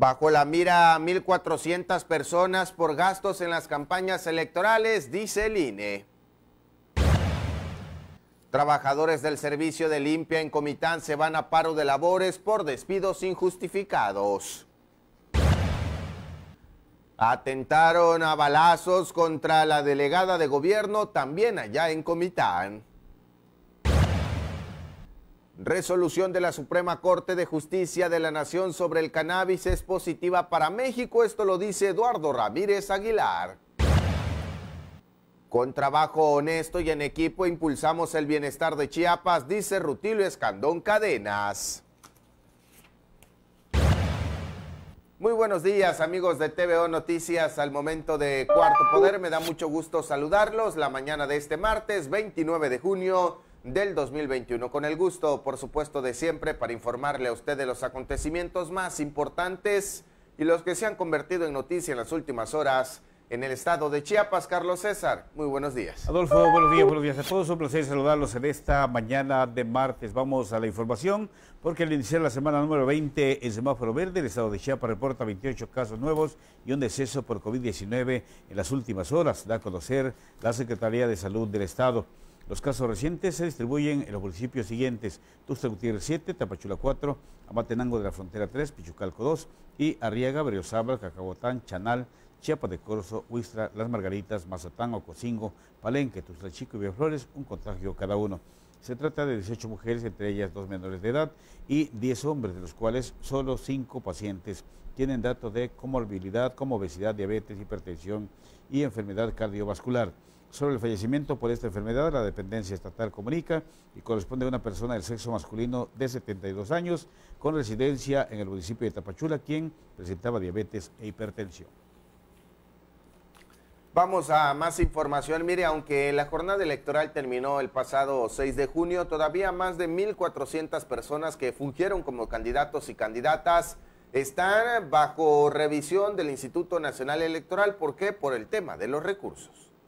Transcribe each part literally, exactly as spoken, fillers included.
Bajo la mira mil cuatrocientas personas por gastos en las campañas electorales, dice el I N E. Trabajadores del servicio de limpia en Comitán se van a paro de labores por despidos injustificados. Atentaron a balazos contra la delegada de gobierno también allá en Comitán. Resolución de la Suprema Corte de Justicia de la Nación sobre el cannabis es positiva para México, esto lo dice Eduardo Ramírez Aguilar. Con trabajo honesto y en equipo impulsamos el bienestar de Chiapas, dice Rutilio Escandón Cadenas. Muy buenos días, amigos de T V O Noticias. Al momento de Cuarto Poder, me da mucho gusto saludarlos la mañana de este martes veintinueve de junio del dos mil veintiuno. Con el gusto, por supuesto, de siempre para informarle a usted de los acontecimientos más importantes y los que se han convertido en noticia en las últimas horas en el estado de Chiapas. Carlos César, muy buenos días. Adolfo, buenos días, buenos días a todos. Un placer saludarlos en esta mañana de martes. Vamos a la información, porque al iniciar la semana número veinte en semáforo verde, el estado de Chiapas reporta veintiocho casos nuevos y un deceso por COVID diecinueve en las últimas horas, da a conocer la Secretaría de Salud del estado. Los casos recientes se distribuyen en los municipios siguientes: Tuxtla Gutiérrez siete, Tapachula cuatro, Amatenango de la Frontera tres, Pichucalco dos y Arriaga, Berriozábal, Cacahuatán, Chanal, Chiapas de Corzo, Huixtla, Las Margaritas, Mazatán, Ocosingo, Palenque, Tuxtla Chico y Villaflores, un contagio cada uno. Se trata de dieciocho mujeres, entre ellas dos menores de edad, y diez hombres, de los cuales solo cinco pacientes tienen datos de comorbilidad como obesidad, diabetes, hipertensión y enfermedad cardiovascular. Sobre el fallecimiento por esta enfermedad, la dependencia estatal comunica y corresponde a una persona del sexo masculino de setenta y dos años con residencia en el municipio de Tapachula, quien presentaba diabetes e hipertensión. Vamos a más información. Mire, aunque la jornada electoral terminó el pasado seis de junio, todavía más de mil cuatrocientas personas que fungieron como candidatos y candidatas están bajo revisión del Instituto Nacional Electoral. ¿Por qué? Por el tema de los recursos.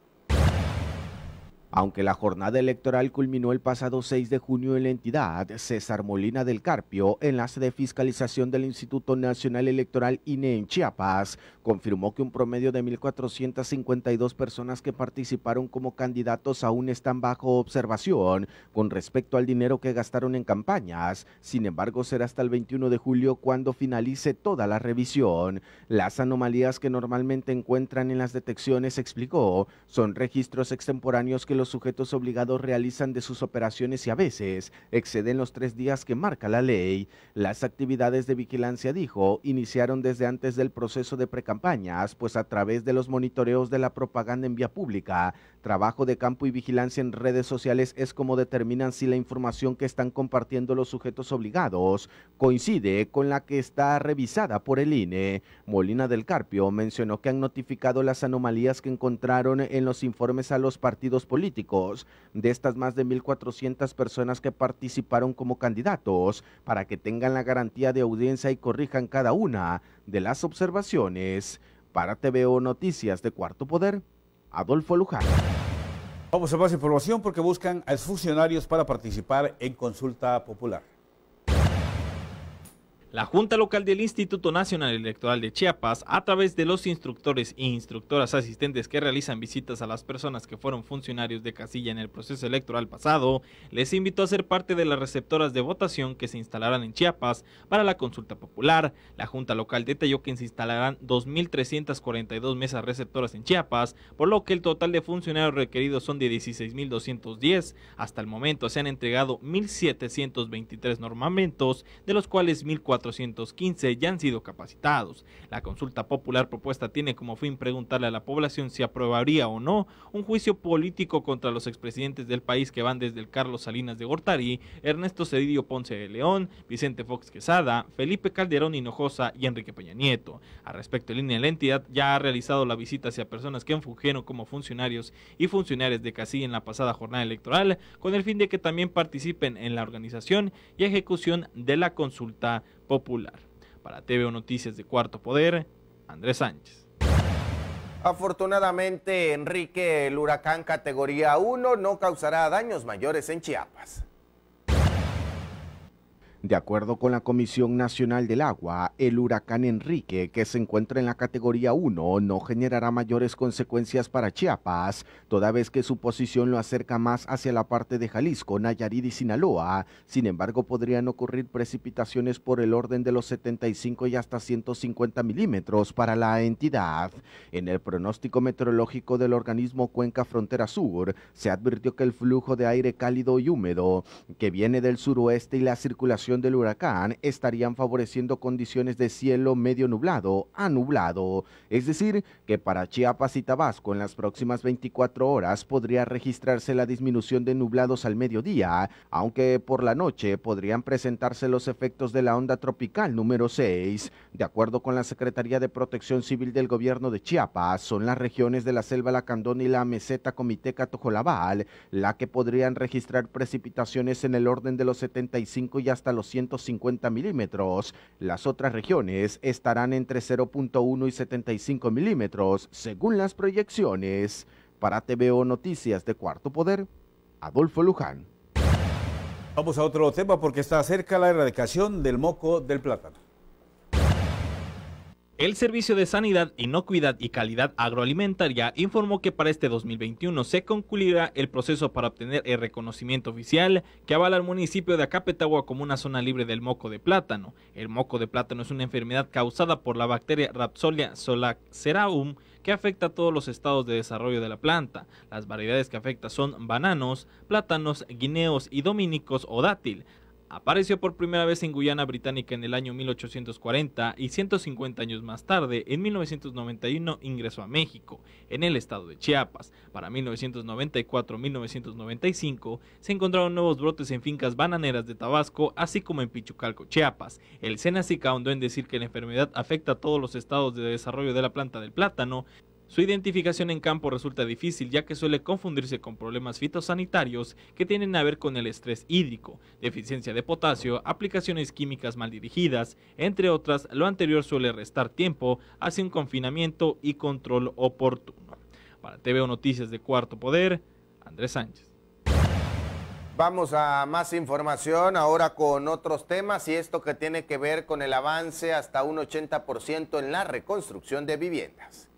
Aunque la jornada electoral culminó el pasado seis de junio en la entidad, César Molina del Carpio, enlace de fiscalización del Instituto Nacional Electoral I N E en Chiapas, confirmó que un promedio de mil cuatrocientas cincuenta y dos personas que participaron como candidatos aún están bajo observación con respecto al dinero que gastaron en campañas. Sin embargo, será hasta el veintiuno de julio cuando finalice toda la revisión. Las anomalías que normalmente encuentran en las detecciones, explicó, son registros extemporáneos que los sujetos obligados realizan de sus operaciones y a veces exceden los tres días que marca la ley. Las actividades de vigilancia, dijo, iniciaron desde antes del proceso de precampañas, pues a través de los monitoreos de la propaganda en vía pública, trabajo de campo y vigilancia en redes sociales es como determinan si la información que están compartiendo los sujetos obligados coincide con la que está revisada por el I N E. Molina del Carpio mencionó que han notificado las anomalías que encontraron en los informes a los partidos políticos. De estas más de mil cuatrocientas personas que participaron como candidatos, para que tengan la garantía de audiencia y corrijan cada una de las observaciones. Para T V O Noticias de Cuarto Poder, Adolfo Luján. Vamos a más información porque buscan a exfuncionarios para participar en consulta popular. La Junta Local del Instituto Nacional Electoral de Chiapas, a través de los instructores e instructoras asistentes que realizan visitas a las personas que fueron funcionarios de casilla en el proceso electoral pasado, les invitó a ser parte de las receptoras de votación que se instalarán en Chiapas para la consulta popular. La Junta Local detalló que se instalarán dos mil trescientas cuarenta y dos mesas receptoras en Chiapas, por lo que el total de funcionarios requeridos son de dieciséis mil doscientos diez. Hasta el momento se han entregado mil setecientos veintitrés normamentos, de los cuales mil cuatrocientos quince ya han sido capacitados. La consulta popular propuesta tiene como fin preguntarle a la población si aprobaría o no un juicio político contra los expresidentes del país que van desde el Carlos Salinas de Gortari, Ernesto Zedillo Ponce de León, Vicente Fox Quesada, Felipe Calderón Hinojosa y Enrique Peña Nieto. Al respecto, el I N E, la entidad ya ha realizado la visita hacia personas que fungieron como funcionarios y funcionarias de casilla en la pasada jornada electoral, con el fin de que también participen en la organización y ejecución de la consulta popular. Para T V O Noticias de Cuarto Poder, Andrés Sánchez. Afortunadamente, Enrique, el huracán categoría uno no causará daños mayores en Chiapas. De acuerdo con la Comisión Nacional del Agua, el huracán Enrique, que se encuentra en la categoría uno, no generará mayores consecuencias para Chiapas, toda vez que su posición lo acerca más hacia la parte de Jalisco, Nayarit y Sinaloa. Sin embargo, podrían ocurrir precipitaciones por el orden de los setenta y cinco y hasta ciento cincuenta milímetros para la entidad. En el pronóstico meteorológico del organismo Cuenca Frontera Sur, se advirtió que el flujo de aire cálido y húmedo que viene del suroeste y la circulación del huracán estarían favoreciendo condiciones de cielo medio nublado a nublado, es decir, que para Chiapas y Tabasco en las próximas veinticuatro horas podría registrarse la disminución de nublados al mediodía, aunque por la noche podrían presentarse los efectos de la onda tropical número seis. De acuerdo con la Secretaría de Protección Civil del Gobierno de Chiapas, son las regiones de la Selva Lacandón y la Meseta Comiteca Tojolabal la que podrían registrar precipitaciones en el orden de los setenta y cinco y hasta los ciento cincuenta milímetros. Las otras regiones estarán entre cero punto uno y setenta y cinco milímetros, según las proyecciones. Para T V O Noticias de Cuarto Poder, Adolfo Luján. Vamos a otro tema porque está cerca la erradicación del moco del plátano. El Servicio de Sanidad, Inocuidad y Calidad Agroalimentaria informó que para este dos mil veintiuno se concluirá el proceso para obtener el reconocimiento oficial que avala al municipio de Acapetagua como una zona libre del moco de plátano. El moco de plátano es una enfermedad causada por la bacteria Rhapsolia solaceraum que afecta a todos los estados de desarrollo de la planta. Las variedades que afecta son bananos, plátanos, guineos y dominicos o dátil. Apareció por primera vez en Guyana Británica en el año mil ochocientos cuarenta y ciento cincuenta años más tarde, en mil novecientos noventa y uno, ingresó a México, en el estado de Chiapas. Para mil novecientos noventa y cuatro a mil novecientos noventa y cinco se encontraron nuevos brotes en fincas bananeras de Tabasco, así como en Pichucalco, Chiapas. El Senacic ahondó en decir que la enfermedad afecta a todos los estados de desarrollo de la planta del plátano. Su identificación en campo resulta difícil ya que suele confundirse con problemas fitosanitarios que tienen a ver con el estrés hídrico, deficiencia de potasio, aplicaciones químicas mal dirigidas, entre otras. Lo anterior suele restar tiempo hacia un confinamiento y control oportuno. Para T V O Noticias de Cuarto Poder, Andrés Sánchez. Vamos a más información ahora con otros temas y esto que tiene que ver con el avance hasta un ochenta por ciento en la reconstrucción de viviendas.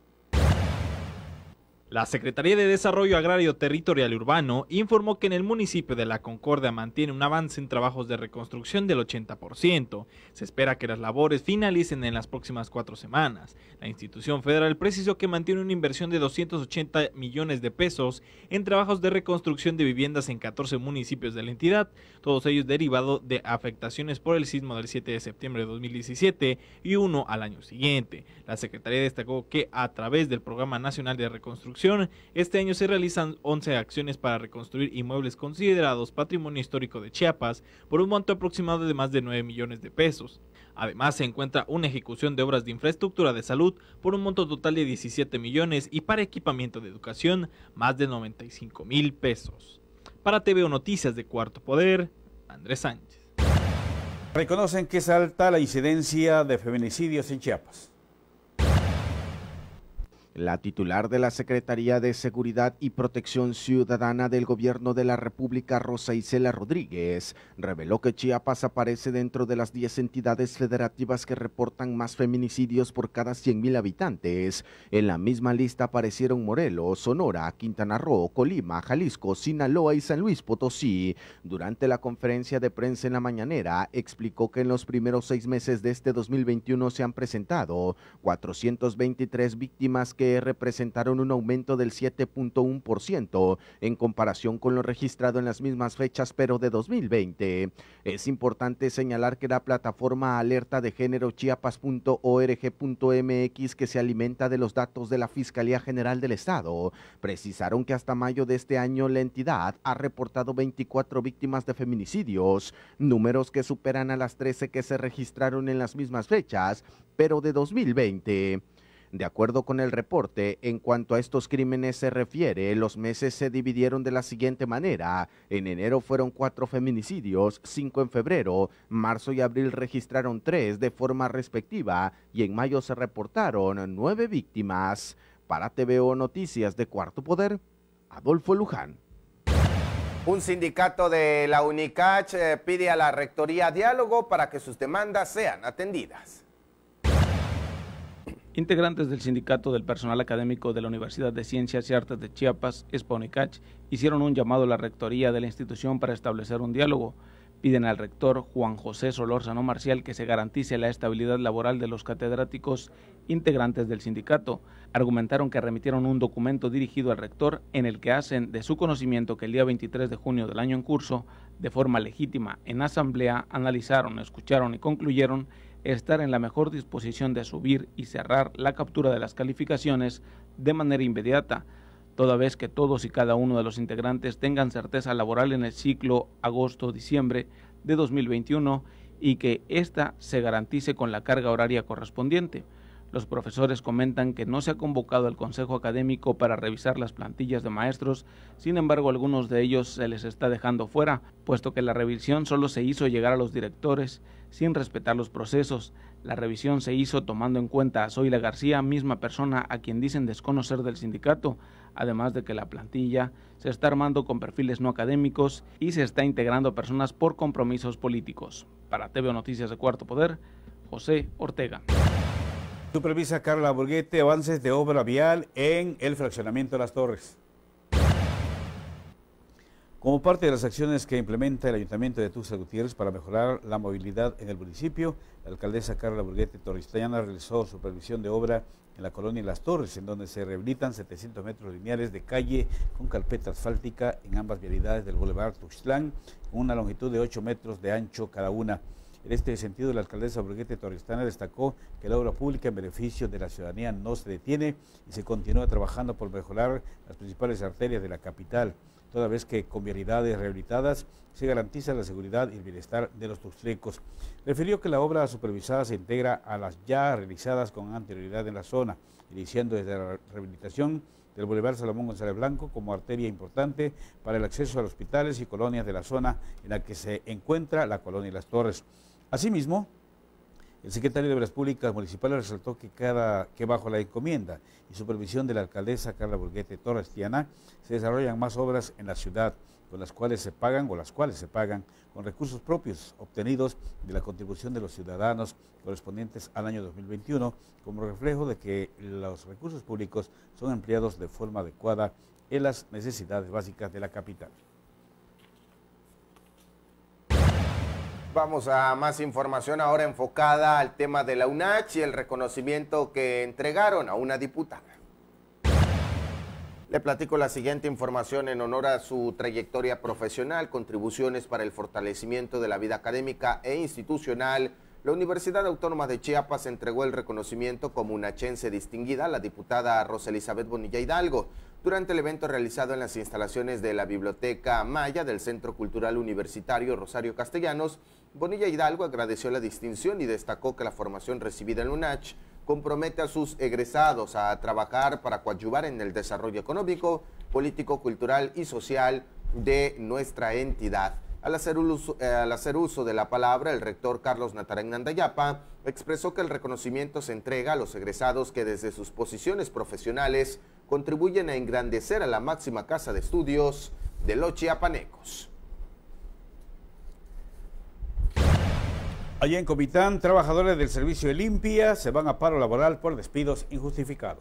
La Secretaría de Desarrollo Agrario, Territorial y Urbano informó que en el municipio de La Concordia mantiene un avance en trabajos de reconstrucción del ochenta por ciento. Se espera que las labores finalicen en las próximas cuatro semanas. La institución federal precisó que mantiene una inversión de doscientos ochenta millones de pesos en trabajos de reconstrucción de viviendas en catorce municipios de la entidad, todos ellos derivados de afectaciones por el sismo del siete de septiembre de dos mil diecisiete y uno al año siguiente. La Secretaría destacó que a través del Programa Nacional de Reconstrucción este año se realizan once acciones para reconstruir inmuebles considerados patrimonio histórico de Chiapas por un monto aproximado de más de nueve millones de pesos. Además, se encuentra una ejecución de obras de infraestructura de salud por un monto total de diecisiete millones y para equipamiento de educación más de noventa y cinco mil pesos. Para T V O Noticias de Cuarto Poder, Andrés Sánchez. Reconocen que es alta la incidencia de feminicidios en Chiapas. La titular de la Secretaría de Seguridad y Protección Ciudadana del Gobierno de la República, Rosa Isela Rodríguez, reveló que Chiapas aparece dentro de las diez entidades federativas que reportan más feminicidios por cada cien mil habitantes. En la misma lista aparecieron Morelos, Sonora, Quintana Roo, Colima, Jalisco, Sinaloa y San Luis Potosí. Durante la conferencia de prensa en la mañanera, explicó que en los primeros seis meses de este dos mil veintiuno se han presentado cuatrocientas veintitrés víctimas que representaron un aumento del siete punto uno por ciento en comparación con lo registrado en las mismas fechas, pero de dos mil veinte. Es importante señalar que la plataforma alerta de género chiapas punto org punto mx, que se alimenta de los datos de la Fiscalía General del Estado, precisaron que hasta mayo de este año la entidad ha reportado veinticuatro víctimas de feminicidios, números que superan a las trece que se registraron en las mismas fechas, pero de dos mil veinte. De acuerdo con el reporte, en cuanto a estos crímenes se refiere, los meses se dividieron de la siguiente manera. En enero fueron cuatro feminicidios, cinco en febrero, marzo y abril registraron tres de forma respectiva y en mayo se reportaron nueve víctimas. Para T V O Noticias de Cuarto Poder, Adolfo Luján. Un sindicato de la UNICACH eh, pide a la rectoría diálogo para que sus demandas sean atendidas. Integrantes del Sindicato del Personal Académico de la Universidad de Ciencias y Artes de Chiapas, UNICACH, hicieron un llamado a la rectoría de la institución para establecer un diálogo. Piden al rector Juan José Solórzano Marcial que se garantice la estabilidad laboral de los catedráticos integrantes del sindicato. Argumentaron que remitieron un documento dirigido al rector en el que hacen de su conocimiento que el día veintitrés de junio del año en curso, de forma legítima en asamblea, analizaron, escucharon y concluyeron estar en la mejor disposición de subir y cerrar la captura de las calificaciones de manera inmediata, toda vez que todos y cada uno de los integrantes tengan certeza laboral en el ciclo agosto-diciembre de dos mil veintiuno y que ésta se garantice con la carga horaria correspondiente. Los profesores comentan que no se ha convocado al Consejo Académico para revisar las plantillas de maestros, sin embargo, algunos de ellos se les está dejando fuera, puesto que la revisión solo se hizo llegar a los directores sin respetar los procesos. La revisión se hizo tomando en cuenta a Zoila García, misma persona a quien dicen desconocer del sindicato, además de que la plantilla se está armando con perfiles no académicos y se está integrando a personas por compromisos políticos. Para T V O Noticias de Cuarto Poder, José Ortega. Supervisa Carla Burguete avances de obra vial en el fraccionamiento de Las Torres. Como parte de las acciones que implementa el Ayuntamiento de Tuxtla Gutiérrez para mejorar la movilidad en el municipio, la alcaldesa Carla Burguete Torristayana realizó supervisión de obra en la colonia Las Torres, en donde se rehabilitan setecientos metros lineales de calle con carpeta asfáltica en ambas vialidades del Boulevard Tuxtlán, con una longitud de ocho metros de ancho cada una. En este sentido, la alcaldesa Burguete Torristayana destacó que la obra pública en beneficio de la ciudadanía no se detiene y se continúa trabajando por mejorar las principales arterias de la capital, toda vez que con vialidades rehabilitadas se garantiza la seguridad y el bienestar de los tuxtlecos. Refirió que la obra supervisada se integra a las ya realizadas con anterioridad en la zona, iniciando desde la rehabilitación del Boulevard Salomón González Blanco como arteria importante para el acceso a los hospitales y colonias de la zona en la que se encuentra la colonia Las Torres. Asimismo, el secretario de Obras Públicas Municipales resaltó que, cada, que bajo la encomienda y supervisión de la alcaldesa Carla Burguete Torristayana se desarrollan más obras en la ciudad, con las cuales se pagan o las cuales se pagan con recursos propios obtenidos de la contribución de los ciudadanos correspondientes al año dos mil veintiuno, como reflejo de que los recursos públicos son empleados de forma adecuada en las necesidades básicas de la capital. Vamos a más información ahora enfocada al tema de la UNACH y el reconocimiento que entregaron a una diputada. Le platico la siguiente información en honor a su trayectoria profesional, contribuciones para el fortalecimiento de la vida académica e institucional. La Universidad Autónoma de Chiapas entregó el reconocimiento como unachense distinguida a la diputada Rosa Elizabeth Bonilla Hidalgo durante el evento realizado en las instalaciones de la Biblioteca Maya del Centro Cultural Universitario Rosario Castellanos. Bonilla Hidalgo agradeció la distinción y destacó que la formación recibida en la UNACH compromete a sus egresados a trabajar para coadyuvar en el desarrollo económico, político, cultural y social de nuestra entidad. Al hacer, uso, eh, al hacer uso de la palabra, el rector Carlos Natarén Nandayapa expresó que el reconocimiento se entrega a los egresados que desde sus posiciones profesionales contribuyen a engrandecer a la máxima casa de estudios de los chiapanecos. Allá en Comitán, trabajadores del servicio de limpia se van a paro laboral por despidos injustificados.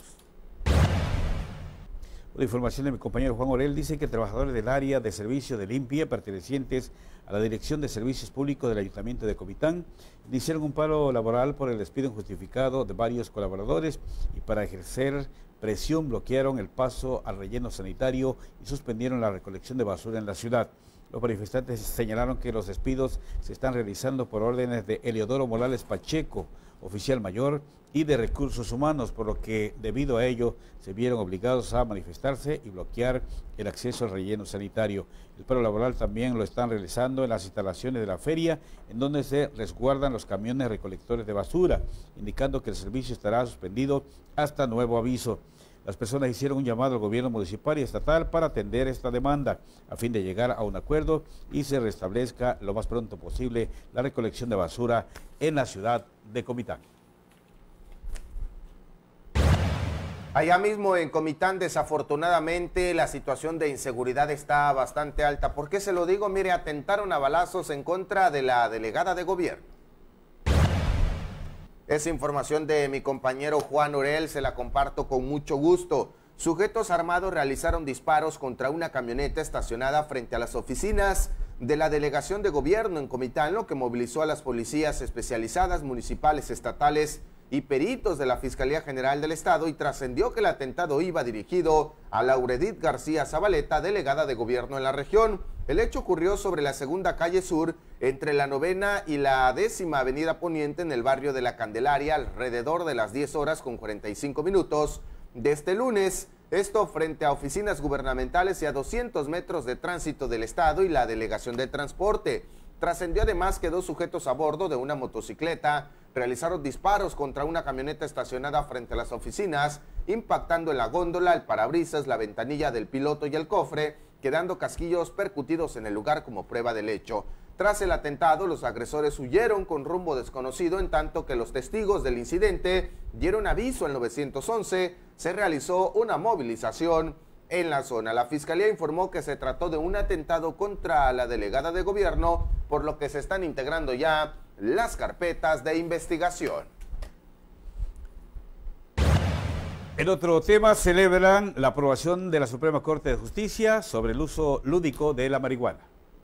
La información de mi compañero Juan Orel dice que trabajadores del área de servicio de limpia pertenecientes a la Dirección de Servicios Públicos del Ayuntamiento de Comitán iniciaron un paro laboral por el despido injustificado de varios colaboradores y para ejercer presión bloquearon el paso al relleno sanitario y suspendieron la recolección de basura en la ciudad. Los manifestantes señalaron que los despidos se están realizando por órdenes de Eliodoro Morales Pacheco, oficial mayor, y de Recursos Humanos, por lo que debido a ello se vieron obligados a manifestarse y bloquear el acceso al relleno sanitario. El paro laboral también lo están realizando en las instalaciones de la feria, en donde se resguardan los camiones recolectores de basura, indicando que el servicio estará suspendido hasta nuevo aviso. Las personas hicieron un llamado al gobierno municipal y estatal para atender esta demanda, a fin de llegar a un acuerdo y se restablezca lo más pronto posible la recolección de basura en la ciudad de Comitán. Allá mismo en Comitán, desafortunadamente, la situación de inseguridad está bastante alta. ¿Por qué se lo digo? Mire, atentaron a balazos en contra de la delegada de gobierno. Esa información de mi compañero Juan Orel se la comparto con mucho gusto. Sujetos armados realizaron disparos contra una camioneta estacionada frente a las oficinas de la delegación de gobierno en Comitán, lo que movilizó a las policías especializadas, municipales, estatales y peritos de la Fiscalía General del Estado, y trascendió que el atentado iba dirigido a Lauredit García Zabaleta, delegada de gobierno en la región. El hecho ocurrió sobre la segunda calle sur, entre la novena y la décima avenida poniente, en el barrio de La Candelaria, alrededor de las diez horas con cuarenta y cinco minutos de este lunes. Esto frente a oficinas gubernamentales y a doscientos metros de tránsito del Estado y la delegación de transporte. Trascendió además que dos sujetos a bordo de una motocicleta realizaron disparos contra una camioneta estacionada frente a las oficinas, impactando en la góndola, el parabrisas, la ventanilla del piloto y el cofre, quedando casquillos percutidos en el lugar como prueba del hecho. Tras el atentado, los agresores huyeron con rumbo desconocido, en tanto que los testigos del incidente dieron aviso al nueve once. Se realizó una movilización en la zona. La Fiscalía informó que se trató de un atentado contra la delegada de gobierno, por lo que se están integrando ya las carpetas de investigación. En otro tema, celebran la aprobación de la Suprema Corte de Justicia sobre el uso lúdico de la marihuana.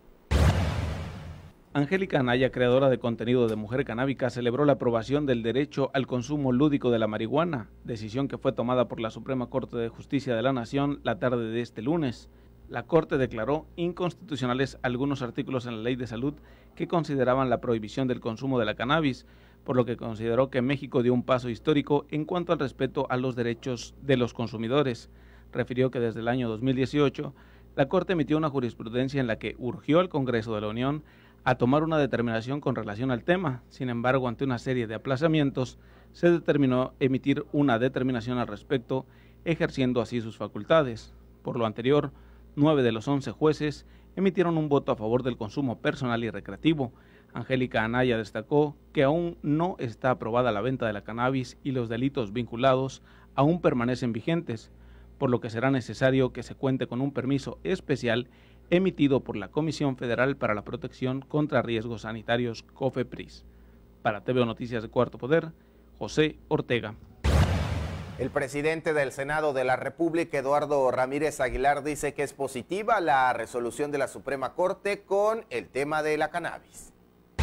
Angélica Anaya, creadora de contenido de Mujer Canábica, celebró la aprobación del derecho al consumo lúdico de la marihuana, decisión que fue tomada por la Suprema Corte de Justicia de la Nación la tarde de este lunes. La Corte declaró inconstitucionales algunos artículos en la Ley de Salud que consideraban la prohibición del consumo de la cannabis, por lo que consideró que México dio un paso histórico en cuanto al respeto a los derechos de los consumidores. Refirió que desde el año dos mil dieciocho, la Corte emitió una jurisprudencia en la que urgió al Congreso de la Unión a tomar una determinación con relación al tema. Sin embargo, ante una serie de aplazamientos, se determinó emitir una determinación al respecto, ejerciendo así sus facultades. Por lo anterior, nueve de los once jueces emitieron un voto a favor del consumo personal y recreativo. Angélica Anaya destacó que aún no está aprobada la venta de la cannabis y los delitos vinculados aún permanecen vigentes, por lo que será necesario que se cuente con un permiso especial emitido por la Comisión Federal para la Protección contra Riesgos Sanitarios, COFEPRIS. Para T V O Noticias de Cuarto Poder, José Ortega. El presidente del Senado de la República, Eduardo Ramírez Aguilar, dice que es positiva la resolución de la Suprema Corte con el tema de la cannabis.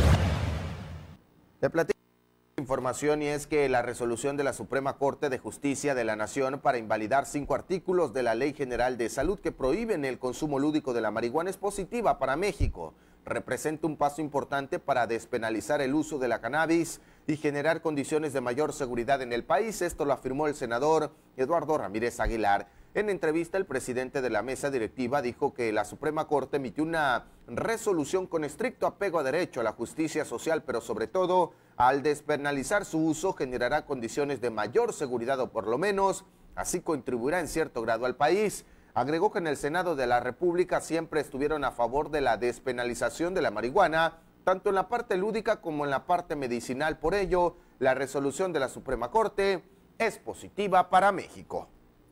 Le platico información, y es que la resolución de la Suprema Corte de Justicia de la Nación para invalidar cinco artículos de la Ley General de Salud que prohíben el consumo lúdico de la marihuana es positiva para México. Representa un paso importante para despenalizar el uso de la cannabis y generar condiciones de mayor seguridad en el país. Esto lo afirmó el senador Eduardo Ramírez Aguilar. En entrevista, el presidente de la mesa directiva dijo que la Suprema Corte emitió una resolución con estricto apego a derecho, a la justicia social, pero sobre todo, al despenalizar su uso, generará condiciones de mayor seguridad, o por lo menos así contribuirá en cierto grado al país. Agregó que en el Senado de la República siempre estuvieron a favor de la despenalización de la marihuana, tanto en la parte lúdica como en la parte medicinal. Por ello, la resolución de la Suprema Corte es positiva para México.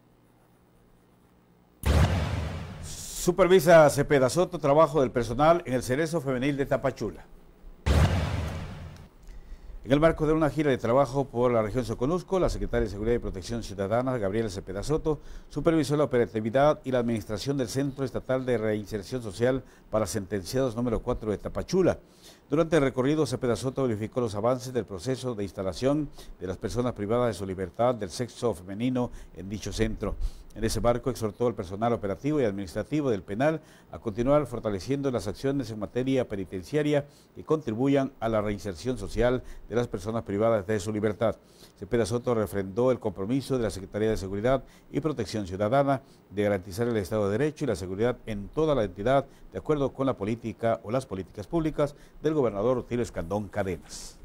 Supervisa Cepeda Soto trabajo del personal en el Cerezo Femenil de Tapachula. En el marco de una gira de trabajo por la región Soconusco, la secretaria de Seguridad y Protección Ciudadana, Gabriela Cepeda Soto, supervisó la operatividad y la administración del Centro Estatal de Reinserción Social para Sentenciados número cuatro de Tapachula. Durante el recorrido, Cepeda Soto verificó los avances del proceso de instalación de las personas privadas de su libertad del sexo femenino en dicho centro. En ese marco, exhortó al personal operativo y administrativo del penal a continuar fortaleciendo las acciones en materia penitenciaria que contribuyan a la reinserción social de las personas privadas de su libertad. Cepeda Soto refrendó el compromiso de la Secretaría de Seguridad y Protección Ciudadana de garantizar el Estado de Derecho y la seguridad en toda la entidad, de acuerdo con la política o las políticas públicas del gobernador Rutilio Escandón Cadenas.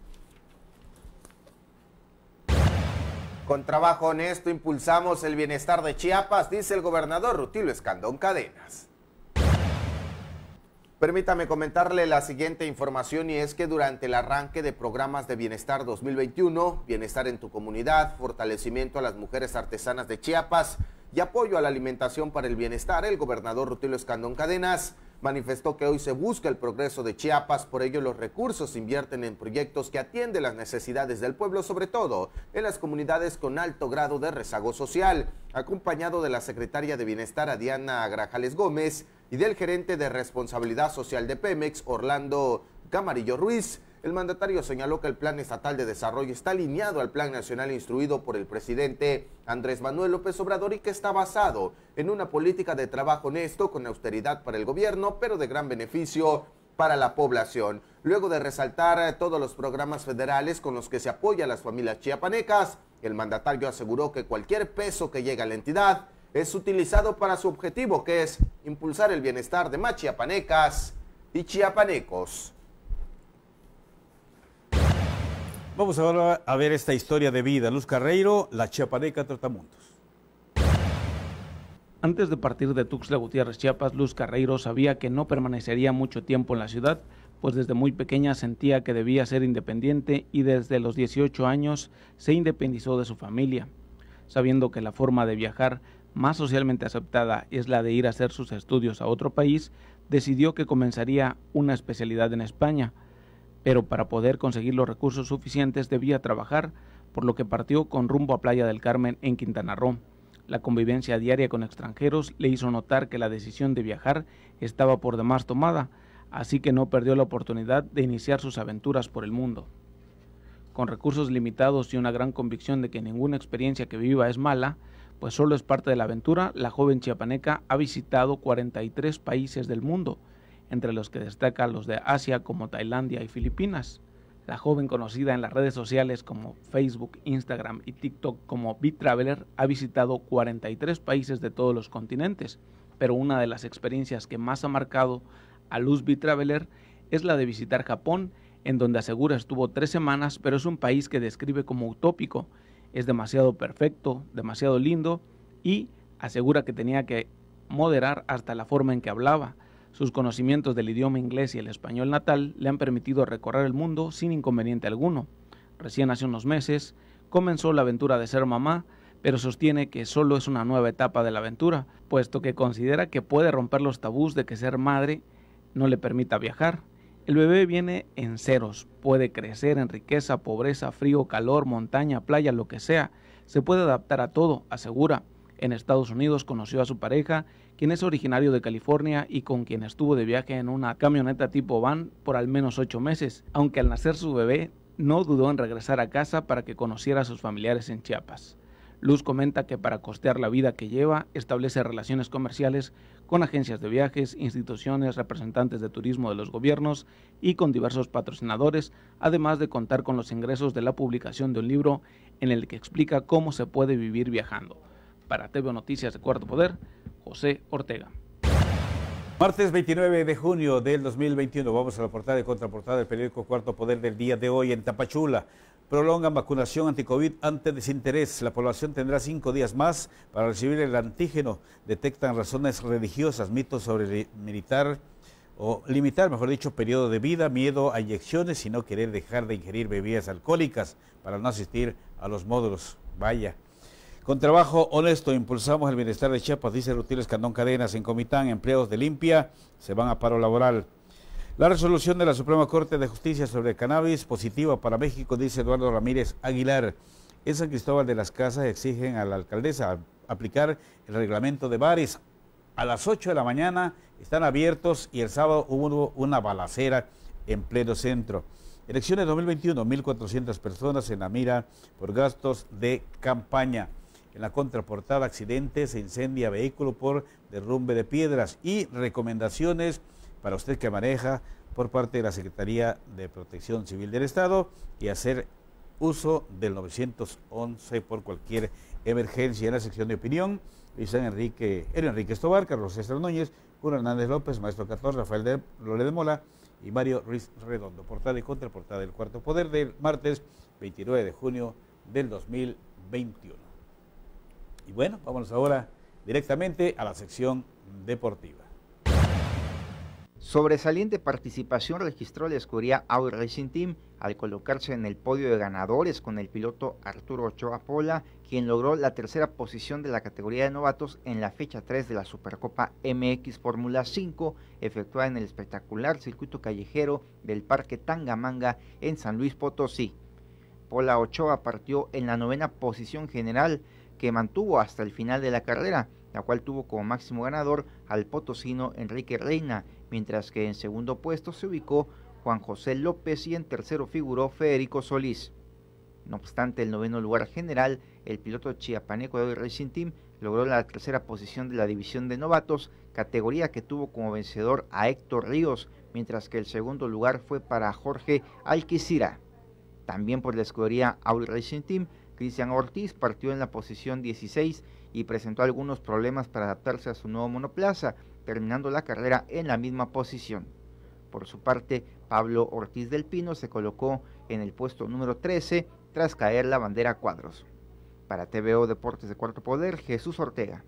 Con trabajo honesto impulsamos el bienestar de Chiapas, dice el gobernador Rutilio Escandón Cadenas. Permítame comentarle la siguiente información y es que durante el arranque de programas de Bienestar dos mil veintiuno, Bienestar en tu comunidad, fortalecimiento a las mujeres artesanas de Chiapas y apoyo a la alimentación para el bienestar, el gobernador Rutilio Escandón Cadenas manifestó que hoy se busca el progreso de Chiapas, por ello los recursos se invierten en proyectos que atienden las necesidades del pueblo, sobre todo en las comunidades con alto grado de rezago social. Acompañado de la secretaria de Bienestar, Diana Grajales Gómez, y del gerente de Responsabilidad Social de Pemex, Orlando Camarillo Ruiz, el mandatario señaló que el Plan Estatal de Desarrollo está alineado al Plan Nacional instruido por el presidente Andrés Manuel López Obrador y que está basado en una política de trabajo honesto con austeridad para el gobierno, pero de gran beneficio para la población. Luego de resaltar todos los programas federales con los que se apoya a las familias chiapanecas, el mandatario aseguró que cualquier peso que llegue a la entidad es utilizado para su objetivo, que es impulsar el bienestar de más chiapanecas y chiapanecos. Vamos ahora a ver esta historia de vida. Luz Carreiro, la chiapaneca Trotamundos. Antes de partir de Tuxtla Gutiérrez, Chiapas, Luz Carreiro sabía que no permanecería mucho tiempo en la ciudad, pues desde muy pequeña sentía que debía ser independiente y desde los dieciocho años se independizó de su familia. Sabiendo que la forma de viajar más socialmente aceptada es la de ir a hacer sus estudios a otro país, decidió que comenzaría una especialidad en España, pero para poder conseguir los recursos suficientes debía trabajar, por lo que partió con rumbo a Playa del Carmen en Quintana Roo. La convivencia diaria con extranjeros le hizo notar que la decisión de viajar estaba por demás tomada, así que no perdió la oportunidad de iniciar sus aventuras por el mundo. Con recursos limitados y una gran convicción de que ninguna experiencia que viva es mala, pues solo es parte de la aventura, la joven chiapaneca ha visitado cuarenta y tres países del mundo, entre los que destacan los de Asia como Tailandia y Filipinas. La joven, conocida en las redes sociales como Facebook, Instagram y TikTok como B-Traveler, ha visitado cuarenta y tres países de todos los continentes, pero una de las experiencias que más ha marcado a Luz B-Traveler es la de visitar Japón, en donde asegura estuvo tres semanas, pero es un país que describe como utópico. Es demasiado perfecto, demasiado lindo, y asegura que tenía que moderar hasta la forma en que hablaba. Sus conocimientos del idioma inglés y el español natal le han permitido recorrer el mundo sin inconveniente alguno. Recién hace unos meses comenzó la aventura de ser mamá, pero sostiene que solo es una nueva etapa de la aventura, puesto que considera que puede romper los tabús de que ser madre no le permita viajar. El bebé viene en ceros, puede crecer en riqueza, pobreza, frío, calor, montaña, playa, lo que sea. Se puede adaptar a todo, asegura. En Estados Unidos conoció a su pareja, quien es originario de California y con quien estuvo de viaje en una camioneta tipo van por al menos ocho meses, aunque al nacer su bebé no dudó en regresar a casa para que conociera a sus familiares en Chiapas. Luz comenta que para costear la vida que lleva, establece relaciones comerciales con agencias de viajes, instituciones, representantes de turismo de los gobiernos y con diversos patrocinadores, además de contar con los ingresos de la publicación de un libro en el que explica cómo se puede vivir viajando. Para T V O Noticias de Cuarto Poder, José Ortega. Martes veintinueve de junio del dos mil veintiuno, vamos a la portada y contraportada del periódico Cuarto Poder del día de hoy. En Tapachula prolongan vacunación anti-COVID ante desinterés. La población tendrá cinco días más para recibir el antígeno. Detectan razones religiosas, mitos sobre militar o limitar, mejor dicho, periodo de vida, miedo a inyecciones y no querer dejar de ingerir bebidas alcohólicas para no asistir a los módulos. Vaya. Con trabajo honesto impulsamos el bienestar de Chiapas, dice Rutilio Escandón Cadenas. En Comitán, empleados de limpia se van a paro laboral. La resolución de la Suprema Corte de Justicia sobre el cannabis positiva para México, dice Eduardo Ramírez Aguilar. En San Cristóbal de las Casas exigen a la alcaldesa aplicar el reglamento de bares. A las ocho de la mañana están abiertos y el sábado hubo una balacera en pleno centro. Elecciones dos mil veintiuno, mil cuatrocientas personas en la mira por gastos de campaña. En la contraportada, accidente, se incendia vehículo por derrumbe de piedras y recomendaciones para usted que maneja por parte de la Secretaría de Protección Civil del Estado y hacer uso del nueve once por cualquier emergencia. En la sección de opinión, Luis Enrique, Enrique Estobar, Carlos César Núñez, Juan Hernández López, Maestro Cator, Rafael de Lole de Mola y Mario Ruiz Redondo. Portada y contraportada del Cuarto Poder del martes veintinueve de junio del dos mil veintiuno. Y bueno, vámonos ahora directamente a la sección deportiva. Sobresaliente participación registró la escudería Audi Racing Team al colocarse en el podio de ganadores con el piloto Arturo Ochoa Pola, quien logró la tercera posición de la categoría de novatos en la fecha tres de la Supercopa M X Fórmula cinco, efectuada en el espectacular circuito callejero del Parque Tangamanga en San Luis Potosí. Pola Ochoa partió en la novena posición general, que mantuvo hasta el final de la carrera, la cual tuvo como máximo ganador al potosino Enrique Reina, mientras que en segundo puesto se ubicó Juan José López y en tercero figuró Federico Solís. No obstante, el noveno lugar general, el piloto chiapaneco de Audi Racing Team logró la tercera posición de la división de novatos, categoría que tuvo como vencedor a Héctor Ríos, mientras que el segundo lugar fue para Jorge Alquicira. También por la escudería Audi Racing Team, Cristian Ortiz partió en la posición dieciséis y presentó algunos problemas para adaptarse a su nuevo monoplaza, terminando la carrera en la misma posición. Por su parte, Pablo Ortiz del Pino se colocó en el puesto número trece tras caer la bandera a cuadros. Para T V O Deportes de Cuarto Poder, Jesús Ortega.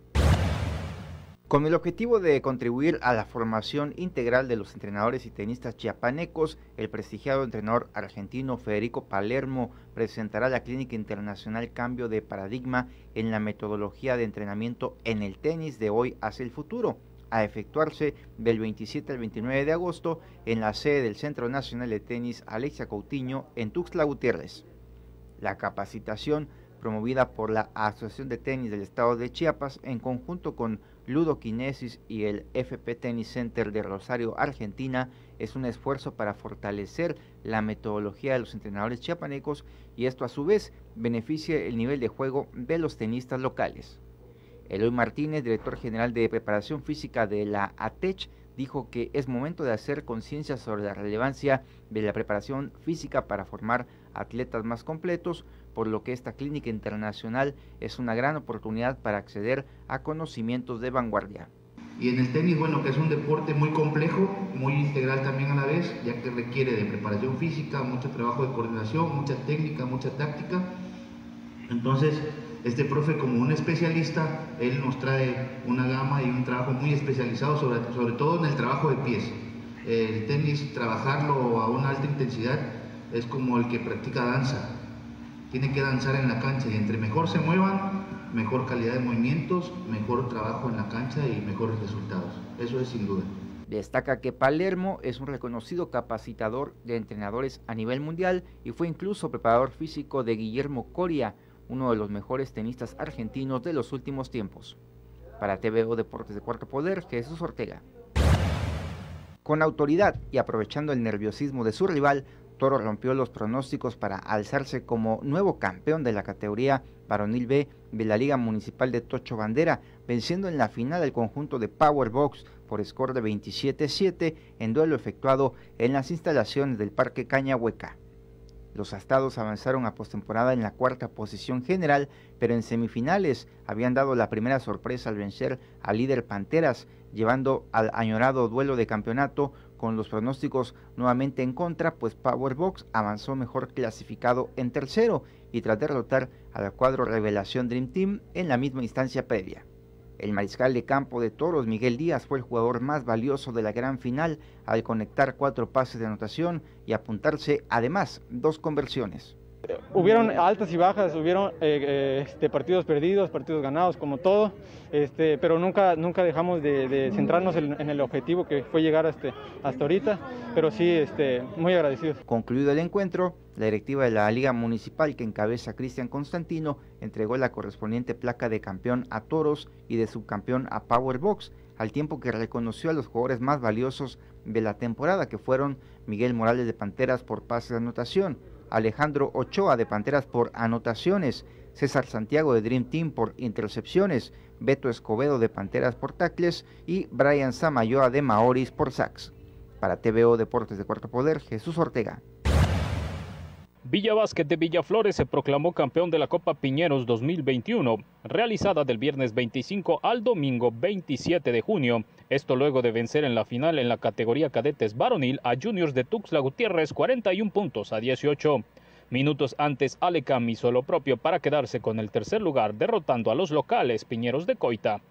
Con el objetivo de contribuir a la formación integral de los entrenadores y tenistas chiapanecos, el prestigiado entrenador argentino Federico Palermo presentará la Clínica Internacional Cambio de Paradigma en la metodología de entrenamiento en el tenis de hoy hacia el futuro, a efectuarse del veintisiete al veintinueve de agosto en la sede del Centro Nacional de Tenis Alexia Coutinho en Tuxtla Gutiérrez. La capacitación, promovida por la Asociación de Tenis del Estado de Chiapas en conjunto con Ludokinesis y el F P Tennis Center de Rosario, Argentina, es un esfuerzo para fortalecer la metodología de los entrenadores chiapanecos y esto a su vez beneficia el nivel de juego de los tenistas locales. Eloy Martínez, director general de preparación física de la A T E C, dijo que es momento de hacer conciencia sobre la relevancia de la preparación física para formar atletas más completos, por lo que esta clínica internacional es una gran oportunidad para acceder a conocimientos de vanguardia. Y en el tenis, bueno, que es un deporte muy complejo, muy integral también a la vez, ya que requiere de preparación física, mucho trabajo de coordinación, mucha técnica, mucha táctica. Entonces, este profe, como un especialista, él nos trae una gama y un trabajo muy especializado, sobre, sobre todo en el trabajo de pies. El tenis, trabajarlo a una alta intensidad, es como el que practica danza. Tiene que danzar en la cancha y entre mejor se muevan, mejor calidad de movimientos, mejor trabajo en la cancha y mejores resultados. Eso es sin duda. Destaca que Palermo es un reconocido capacitador de entrenadores a nivel mundial y fue incluso preparador físico de Guillermo Coria, uno de los mejores tenistas argentinos de los últimos tiempos. Para T V O Deportes de Cuarto Poder, Jesús Ortega. Con autoridad y aprovechando el nerviosismo de su rival, Toro rompió los pronósticos para alzarse como nuevo campeón de la categoría varonil B de la Liga Municipal de Tocho Bandera, venciendo en la final al conjunto de Powerbox por score de veintisiete a siete en duelo efectuado en las instalaciones del Parque Cañahueca. Los astados avanzaron a postemporada en la cuarta posición general, pero en semifinales habían dado la primera sorpresa al vencer al líder Panteras, llevando al añorado duelo de campeonato con los pronósticos nuevamente en contra, pues Powerbox avanzó mejor clasificado en tercero y tras derrotar a la cuadro Revelación Dream Team en la misma instancia previa. El mariscal de campo de Toros, Miguel Díaz, fue el jugador más valioso de la gran final al conectar cuatro pases de anotación y apuntarse además dos conversiones. Hubieron altas y bajas, hubieron eh, eh, este, partidos perdidos, partidos ganados, como todo, este, pero nunca, nunca dejamos de, de centrarnos en, en el objetivo que fue llegar este, hasta ahorita, pero sí, este, muy agradecidos. Concluido el encuentro, la directiva de la Liga Municipal, que encabeza Cristian Constantino, entregó la correspondiente placa de campeón a Toros y de subcampeón a Powerbox, al tiempo que reconoció a los jugadores más valiosos de la temporada, que fueron Miguel Morales de Panteras por pases de anotación, Alejandro Ochoa de Panteras por anotaciones, César Santiago de Dream Team por intercepciones, Beto Escobedo de Panteras por tackles y Brian Samayoa de Maoris por sacks. Para T V O Deportes de Cuarto Poder, Jesús Ortega. Villa Básquet de Villaflores se proclamó campeón de la Copa Piñeros dos mil veintiuno, realizada del viernes veinticinco al domingo veintisiete de junio. Esto luego de vencer en la final en la categoría cadetes varonil a Juniors de Tuxtla Gutiérrez cuarenta y un puntos a dieciocho. Minutos antes, Alecam hizo lo propio para quedarse con el tercer lugar, derrotando a los locales Piñeros de Coita.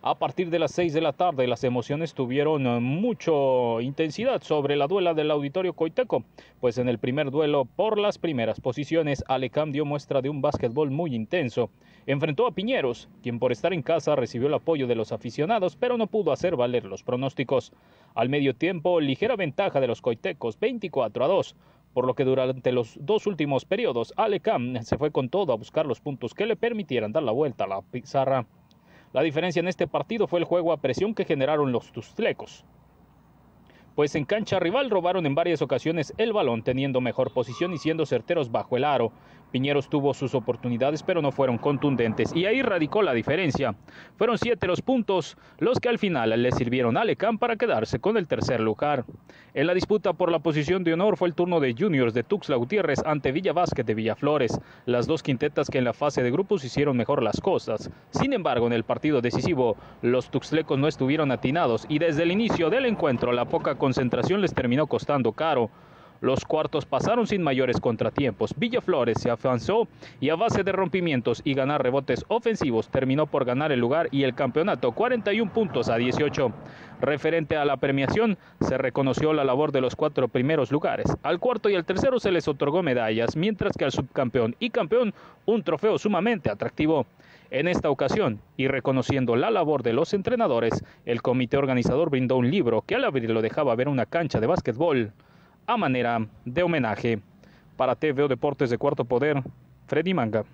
A partir de las seis de la tarde, las emociones tuvieron mucha intensidad sobre la duela del Auditorio Coiteco, pues en el primer duelo por las primeras posiciones, Alecam dio muestra de un básquetbol muy intenso. Enfrentó a Piñeros, quien por estar en casa recibió el apoyo de los aficionados, pero no pudo hacer valer los pronósticos. Al medio tiempo, ligera ventaja de los coitecos, veinticuatro a dos, por lo que durante los dos últimos periodos, Alecam se fue con todo a buscar los puntos que le permitieran dar la vuelta a la pizarra. La diferencia en este partido fue el juego a presión que generaron los tuxtlecos, pues en cancha rival robaron en varias ocasiones el balón, teniendo mejor posición y siendo certeros bajo el aro. Piñeros tuvo sus oportunidades, pero no fueron contundentes, y ahí radicó la diferencia. Fueron siete los puntos, los que al final le sirvieron a Alecam para quedarse con el tercer lugar. En la disputa por la posición de honor fue el turno de Juniors de Tuxtla Gutiérrez ante Villa Basket de Villaflores, las dos quintetas que en la fase de grupos hicieron mejor las cosas. Sin embargo, en el partido decisivo, los tuxtlecos no estuvieron atinados, y desde el inicio del encuentro la poca concentración les terminó costando caro. Los cuartos pasaron sin mayores contratiempos. Villaflores se avanzó y a base de rompimientos y ganar rebotes ofensivos terminó por ganar el lugar y el campeonato, cuarenta y un puntos a dieciocho. Referente a la premiación, se reconoció la labor de los cuatro primeros lugares. Al cuarto y al tercero se les otorgó medallas, mientras que al subcampeón y campeón un trofeo sumamente atractivo. En esta ocasión, y reconociendo la labor de los entrenadores, el comité organizador brindó un libro que al abrirlo dejaba ver una cancha de básquetbol a manera de homenaje. Para T V O Deportes de Cuarto Poder, Freddy Manga.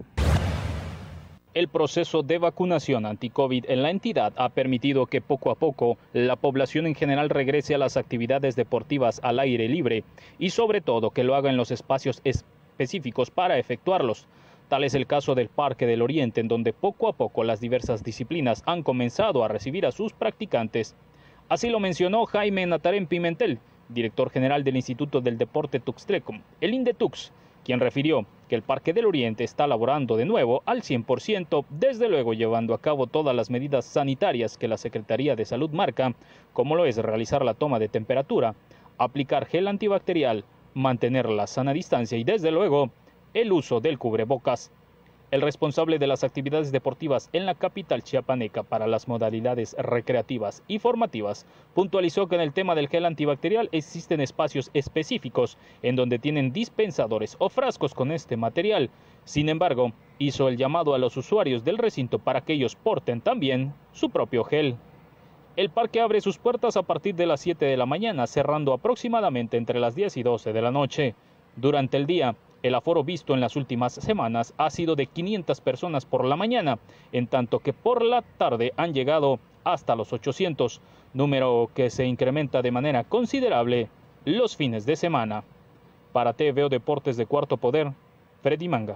El proceso de vacunación anti-COVID en la entidad ha permitido que poco a poco la población en general regrese a las actividades deportivas al aire libre y sobre todo que lo haga en los espacios específicos para efectuarlos. Tal es el caso del Parque del Oriente, en donde poco a poco las diversas disciplinas han comenzado a recibir a sus practicantes. Así lo mencionó Jaime Natarén Pimentel, director general del Instituto del Deporte Tuxtleco, el INDETUX, quien refirió que el Parque del Oriente está laborando de nuevo al cien por ciento, desde luego llevando a cabo todas las medidas sanitarias que la Secretaría de Salud marca, como lo es realizar la toma de temperatura, aplicar gel antibacterial, mantener la sana distancia y desde luego el uso del cubrebocas. El responsable de las actividades deportivas en la capital chiapaneca para las modalidades recreativas y formativas puntualizó que en el tema del gel antibacterial existen espacios específicos en donde tienen dispensadores o frascos con este material. Sin embargo, hizo el llamado a los usuarios del recinto para que ellos porten también su propio gel. El parque abre sus puertas a partir de las siete de la mañana, cerrando aproximadamente entre las diez y doce de la noche. Durante el día, el aforo visto en las últimas semanas ha sido de quinientas personas por la mañana, en tanto que por la tarde han llegado hasta los ochocientos, número que se incrementa de manera considerable los fines de semana. Para T V O Deportes de Cuarto Poder, Freddy Manga.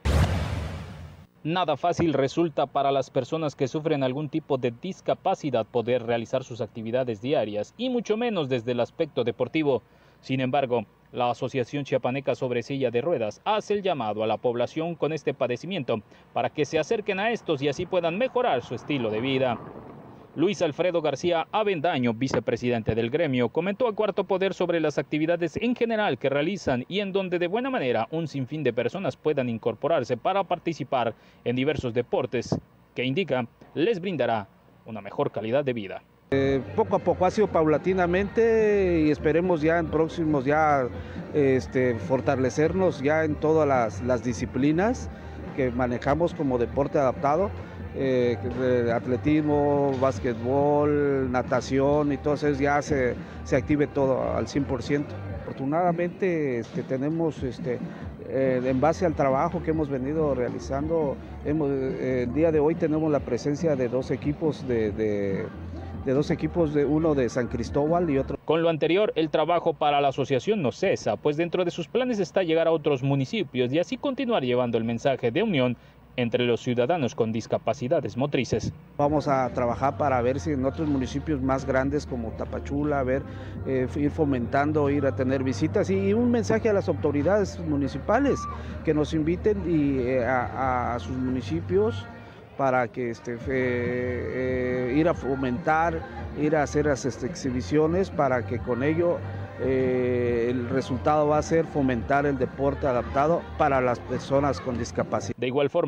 Nada fácil resulta para las personas que sufren algún tipo de discapacidad poder realizar sus actividades diarias, y mucho menos desde el aspecto deportivo. Sin embargo, la Asociación Chiapaneca sobre Silla de Ruedas hace el llamado a la población con este padecimiento para que se acerquen a estos y así puedan mejorar su estilo de vida. Luis Alfredo García Avendaño, vicepresidente del gremio, comentó a Cuarto Poder sobre las actividades en general que realizan y en donde de buena manera un sinfín de personas puedan incorporarse para participar en diversos deportes que indica les brindará una mejor calidad de vida. Eh, poco a poco ha sido paulatinamente y esperemos ya en próximos ya este, fortalecernos ya en todas las, las disciplinas que manejamos como deporte adaptado, eh, atletismo, básquetbol, natación y todo eso ya se, se active todo al cien por ciento. Afortunadamente este, tenemos este, eh, en base al trabajo que hemos venido realizando, hemos, eh, el día de hoy tenemos la presencia de dos equipos de, de de dos equipos, de uno de San Cristóbal y otro. Con lo anterior, el trabajo para la asociación no cesa, pues dentro de sus planes está llegar a otros municipios y así continuar llevando el mensaje de unión entre los ciudadanos con discapacidades motrices. Vamos a trabajar para ver si en otros municipios más grandes como Tapachula, a ver, eh, ir fomentando, ir a tener visitas y, y un mensaje a las autoridades municipales que nos inviten y, eh, a, a sus municipios para que este, eh, ir a fomentar, ir a hacer las este, exhibiciones para que con ello eh, el resultado va a ser fomentar el deporte adaptado para las personas con discapacidad. De igual forma,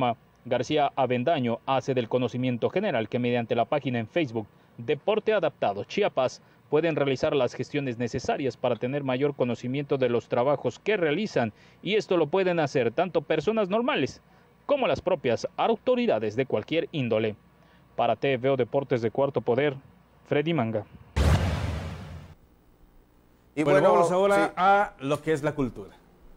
García Avendaño hace del conocimiento general que mediante la página en Facebook Deporte Adaptado Chiapas pueden realizar las gestiones necesarias para tener mayor conocimiento de los trabajos que realizan, y esto lo pueden hacer tanto personas normales como las propias autoridades de cualquier índole. Para T V O Deportes de Cuarto Poder, Freddy Manga. Y bueno, bueno vamos ahora sí. a lo que es la cultura.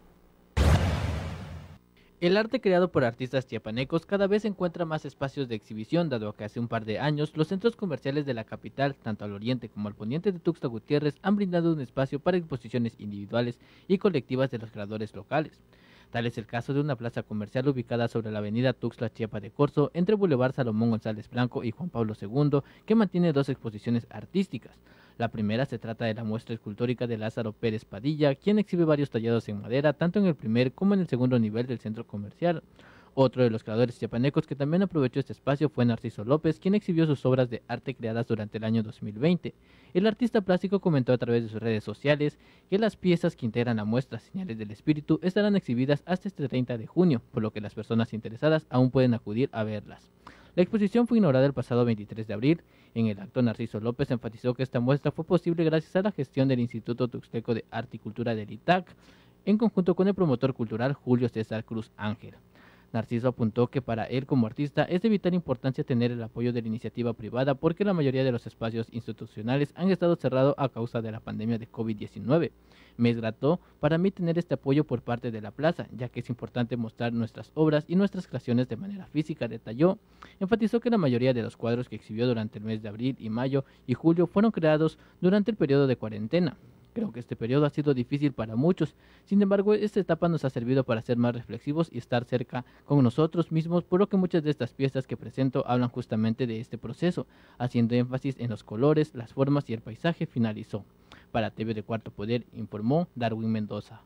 El arte creado por artistas chiapanecos cada vez encuentra más espacios de exhibición, dado que hace un par de años los centros comerciales de la capital, tanto al oriente como al poniente de Tuxtla Gutiérrez, han brindado un espacio para exposiciones individuales y colectivas de los creadores locales. Tal es el caso de una plaza comercial ubicada sobre la avenida Tuxtla Chiapa de Corzo, entre Boulevard Salomón González Blanco y Juan Pablo segundo, que mantiene dos exposiciones artísticas. La primera se trata de la muestra escultórica de Lázaro Pérez Padilla, quien exhibe varios tallados en madera, tanto en el primer como en el segundo nivel del centro comercial. Otro de los creadores chiapanecos que también aprovechó este espacio fue Narciso López, quien exhibió sus obras de arte creadas durante el año dos mil veinte. El artista plástico comentó a través de sus redes sociales que las piezas que integran la muestra Señales del Espíritu estarán exhibidas hasta este treinta de junio, por lo que las personas interesadas aún pueden acudir a verlas. La exposición fue inaugurada el pasado veintitrés de abril. En el acto, Narciso López enfatizó que esta muestra fue posible gracias a la gestión del Instituto Tuxteco de Arte y Cultura del I T A C, en conjunto con el promotor cultural Julio César Cruz Ángel. Narciso apuntó que para él como artista es de vital importancia tener el apoyo de la iniciativa privada, porque la mayoría de los espacios institucionales han estado cerrados a causa de la pandemia de COVID diecinueve. Me es grato para mí tener este apoyo por parte de la plaza, ya que es importante mostrar nuestras obras y nuestras creaciones de manera física, detalló. Enfatizó que la mayoría de los cuadros que exhibió durante el mes de abril y mayo y julio fueron creados durante el periodo de cuarentena. Creo que este periodo ha sido difícil para muchos, sin embargo, esta etapa nos ha servido para ser más reflexivos y estar cerca con nosotros mismos, por lo que muchas de estas piezas que presento hablan justamente de este proceso, haciendo énfasis en los colores, las formas y el paisaje, finalizó. Para T V de Cuarto Poder, informó Darwin Mendoza.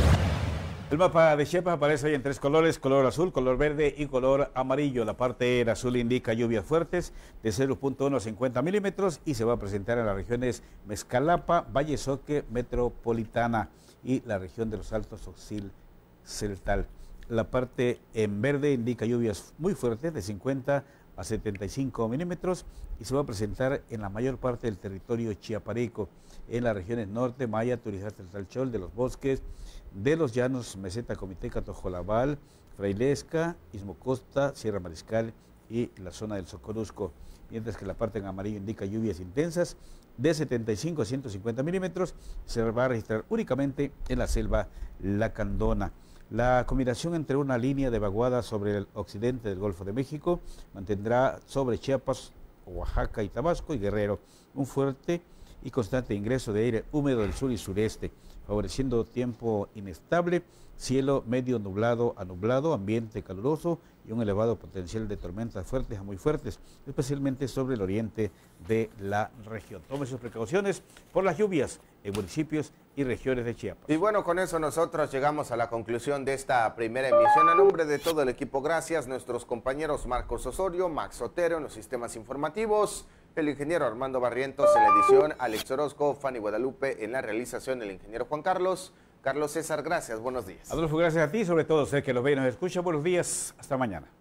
El mapa de Chiapas aparece hoy en tres colores, color azul, color verde y color amarillo. La parte azul indica lluvias fuertes de cero punto uno a cincuenta milímetros y se va a presentar en las regiones Mezcalapa, Valle Soque, Metropolitana y la región de los Altos Oxil Celtal. La parte en verde indica lluvias muy fuertes de cincuenta a setenta y cinco milímetros y se va a presentar en la mayor parte del territorio chiapaneco, en las regiones norte, Maya, Turizate, Talchol, de los Bosques, de los Llanos, Meseta, Comiteca, Tojolabal, Frailesca, Istmo Costa, Sierra Mariscal y la zona del Socorusco, mientras que la parte en amarillo indica lluvias intensas de setenta y cinco a ciento cincuenta milímetros, se va a registrar únicamente en la selva Lacandona. La combinación entre una línea de vaguada sobre el occidente del Golfo de México mantendrá sobre Chiapas, Oaxaca y Tabasco y Guerrero un fuerte y constante ingreso de aire húmedo del sur y sureste, favoreciendo tiempo inestable, cielo medio nublado a nublado, ambiente caluroso y un elevado potencial de tormentas fuertes a muy fuertes, especialmente sobre el oriente de la región. Tome sus precauciones por las lluvias en municipios y regiones de Chiapas. Y bueno, con eso nosotros llegamos a la conclusión de esta primera emisión. A nombre de todo el equipo, gracias. Nuestros compañeros Marcos Osorio, Max Otero en los sistemas informativos, el ingeniero Armando Barrientos en la edición, Alex Orozco, Fanny Guadalupe en la realización, el ingeniero Juan Carlos. Carlos César, gracias, buenos días. Adolfo, gracias a ti, sobre todo sé que lo ve y nos escucha. Buenos días, hasta mañana.